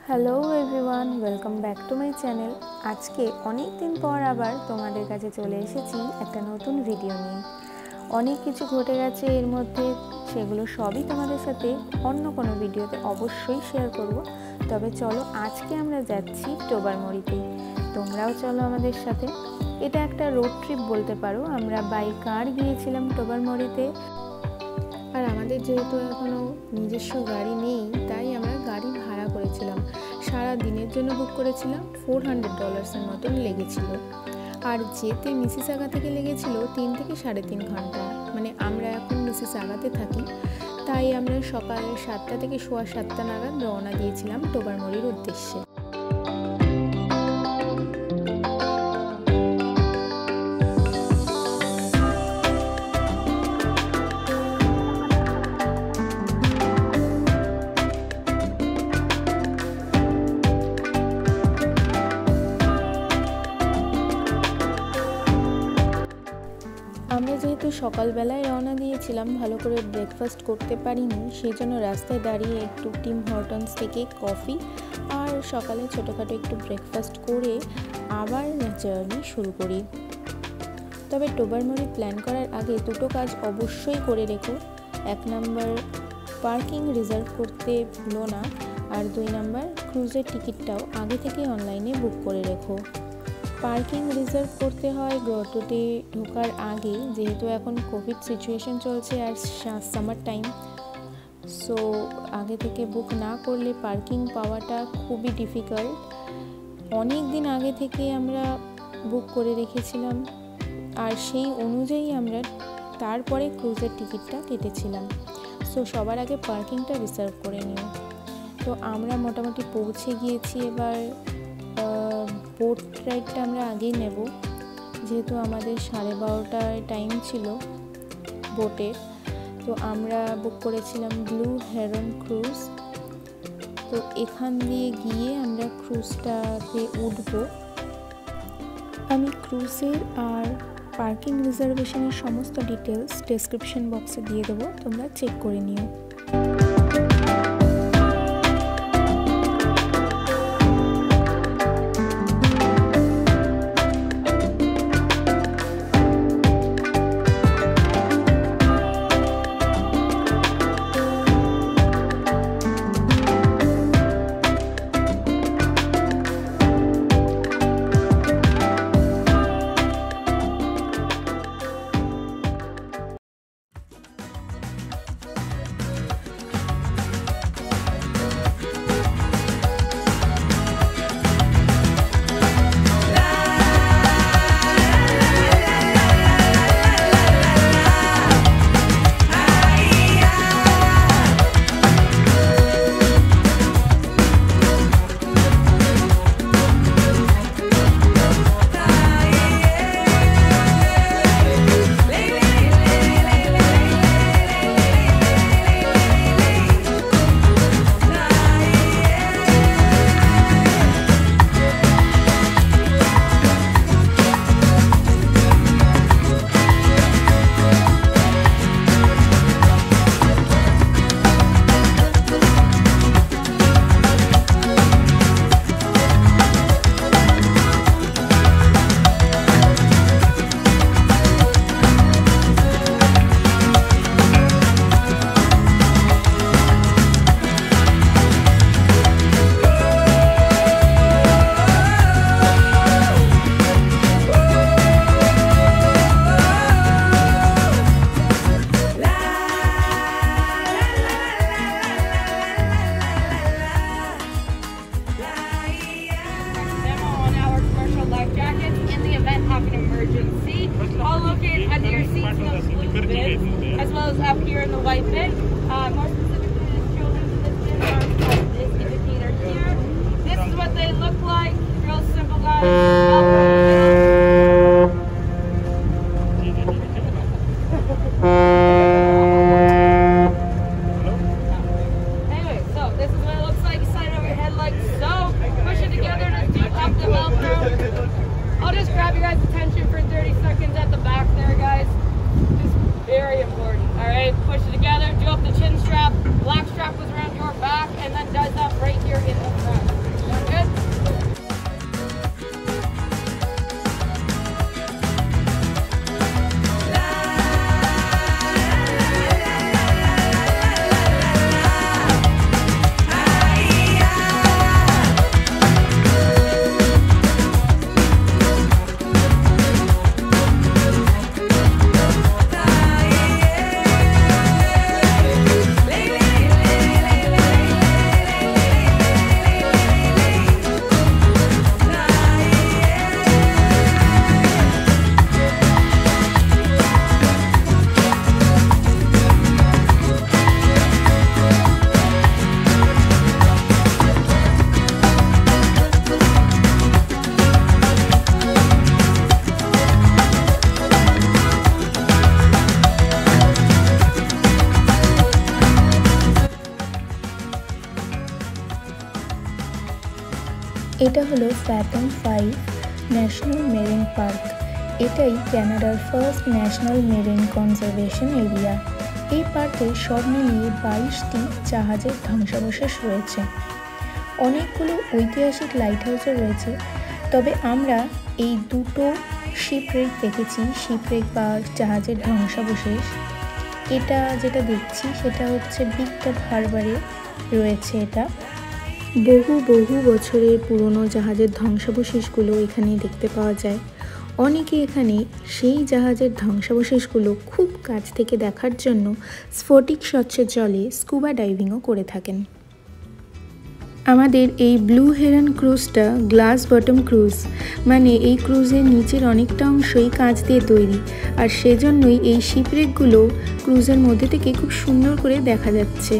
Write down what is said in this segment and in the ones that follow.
Hello everyone, welcome back to my channel. আজকে অনেক দিন পর আবার তোমাদের কাছে চলে এসেছি একটা নতুন ভিডিও নিয়ে। অনেক কিছু ঘটে গেছে এর মধ্যে, সেগুলো সবই তোমাদের সাথে অন্য কোনো ভিডিওতে অবশ্যই শেয়ার করব। তবে চলো, আজকে আমরা যাচ্ছি টোবারমরিতে। তোমরাও চলো আমাদের সাথে। এটা একটা রোড ট্রিপ বলতে পারো। আমরা বাই কার গিয়েছিলাম টোবারমরিতে। আর আমাদের যেহেতু এখনও নিজস্ব গাড়ি নেই, তাই আমরা গাড়ি ভাড়া করেছিলাম। সারা দিনের জন্য বুক করেছিলাম। $400 মতন লেগেছিল। আর যেতে মিসিসাগা থেকে লেগেছিল 3 থেকে 3.5 ঘন্টা। মানে আমরা এখন মিসিসাগাতে থাকি, তাই আমরা সকাল 7টা থেকে সোয়া 7টা নাগাদ রওনা দিয়েছিলাম টোবারমরির উদ্দেশ্যে। আমরা যেহেতু সকালবেলায় রওনা দিয়েছিলাম, ভালো করে ব্রেকফাস্ট করতে পারিনি, সেই জন্য রাস্তায় দাঁড়িয়ে একটু টিম হর্টনস থেকে কফি আর সকালে ছোটোখাটো একটু ব্রেকফাস্ট করে আবার জার্নি শুরু করি। তবে টোবারমরি প্ল্যান করার আগে দুটো কাজ অবশ্যই করে রেখো। 1 নাম্বার, পার্কিং রিজার্ভ করতে ভুলো না। আর 2 নাম্বার, ক্রুজের টিকিটটাও আগে থেকে অনলাইনে বুক করে রেখো। পার্কিং রিজার্ভ করতে হয় গ্রটোতে ঢোকার আগে, যেহেতু এখন কোভিড সিচুয়েশন চলছে আর সামার টাইম। সো আগে থেকে বুক না করলে পার্কিং পাওয়াটা খুবই ডিফিকাল্ট। অনেক দিন আগে থেকে আমরা বুক করে রেখেছিলাম, আর সেই অনুযায়ী আমরা তারপরে ক্রুজের টিকিটটা কেটেছিলাম। সো সবার আগে পার্কিংটা রিজার্ভ করে নিও। তো আমরা মোটামুটি পৌঁছে গিয়েছি। এবার বোট রাইডটা আমরা আগেই নেব, যেহেতু আমাদের 12:30টায় টাইম ছিল বোটের। তো আমরা বুক করেছিলাম ব্লু হেরন ক্রুজ। তো এখান দিয়ে গিয়ে আমরা ক্রুজটাতে উঠব। আমি ক্রুজের আর পার্কিং রিজার্ভেশনের সমস্ত ডিটেলস ডেসক্রিপশন বক্সে দিয়ে দেবো, তোমরা চেক করে নিও। All located under your seats in those blue bins, as well as up here in the white bin. More specifically, this children's bin are this indicator here. This is what they look like. Real simple, guys. Anyway, so this is what it looks like. You slide it over your head like so. Push it together to do up the Velcro. I'll just grab your guys' attention for 30 seconds at the back there, guys. Just very important. All right, push it together, do up the chin strap. Black strap goes around your back and then does up right here in the front. এটা হলো ফ্যাথম 5 national marine park. এটাই কানাডার first national marine conservation area. এই পার্কে সব মিলিয়ে 22টি জাহাজের ধ্বংসাবশেষ রয়েছে। অনেকগুলো ঐতিহাসিক লাইট হাউসও রয়েছে, তবে আমরা এই দুটো শিপরেক দেখেছি, শিপরেক বা জাহাজের ধ্বংসাবশেষ। এটা যেটা দেখছি সেটা হচ্ছে বিগ টপ হারবারে রয়েছে। এটা বহু বছরের পুরনো জাহাজের ধ্বংসাবশেষগুলো এখানে দেখতে পাওয়া যায়। অনেকে এখানে সেই জাহাজের ধ্বংসাবশেষগুলো খুব কাছ থেকে দেখার জন্য স্ফটিক স্বচ্ছ জলে স্কুবা ডাইভিংও করে থাকেন। আমাদের এই ব্লু হেরন ক্রুজটা গ্লাস বটম ক্রুজ, মানে এই ক্রুজের নিচের অনেকটা অংশই কাঁচ দিয়ে তৈরি, আর সেজন্যই এই শিপরেকগুলো ক্রুজের মধ্যে থেকে খুব সুন্দর করে দেখা যাচ্ছে।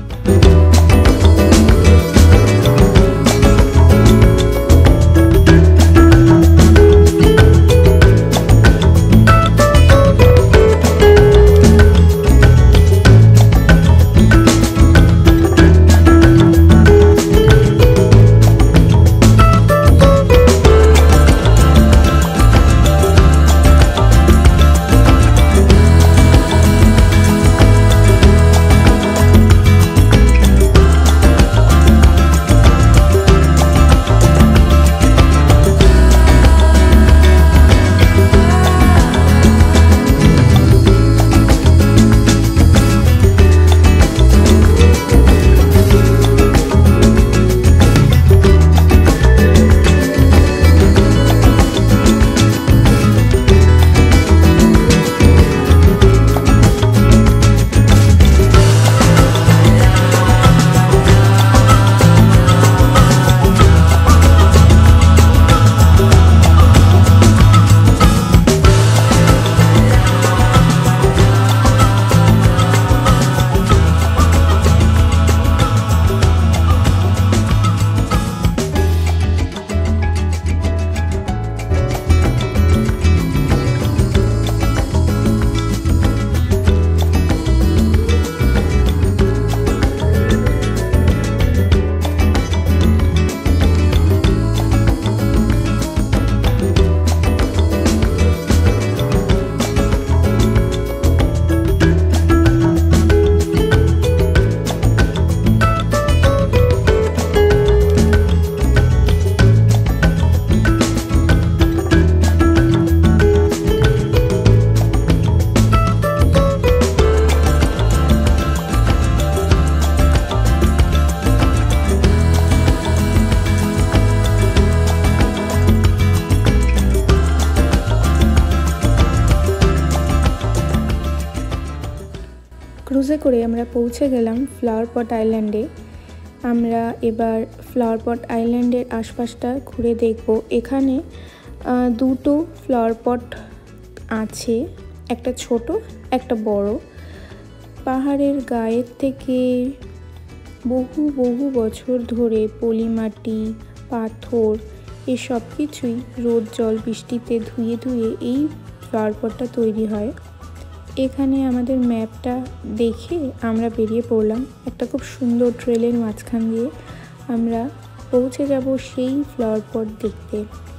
ক্রুজে করে আমরা পৌঁছে গেলাম ফ্লাওয়ার পট আইল্যান্ডে। আমরা এবার ফ্লাওয়ার পট আইল্যান্ডের আশপাশটা ঘুরে দেখব। এখানে দুটো ফ্লাওয়ার পট আছে, একটা ছোট একটা বড়। পাহাড়ের গায়ের থেকে বহু বছর ধরে পলি মাটি, পাথর এসব কিছুই রোদ জল বৃষ্টিতে ধুয়ে এই ফ্লাওয়ার পটটা তৈরি হয়। এখানে আমাদের ম্যাপটা দেখে আমরা বেরিয়ে পড়লাম। একটা খুব সুন্দর ট্রেলের মাঝখান দিয়ে আমরা পৌঁছে যাব সেই ফ্লাওয়ার পট দেখতে।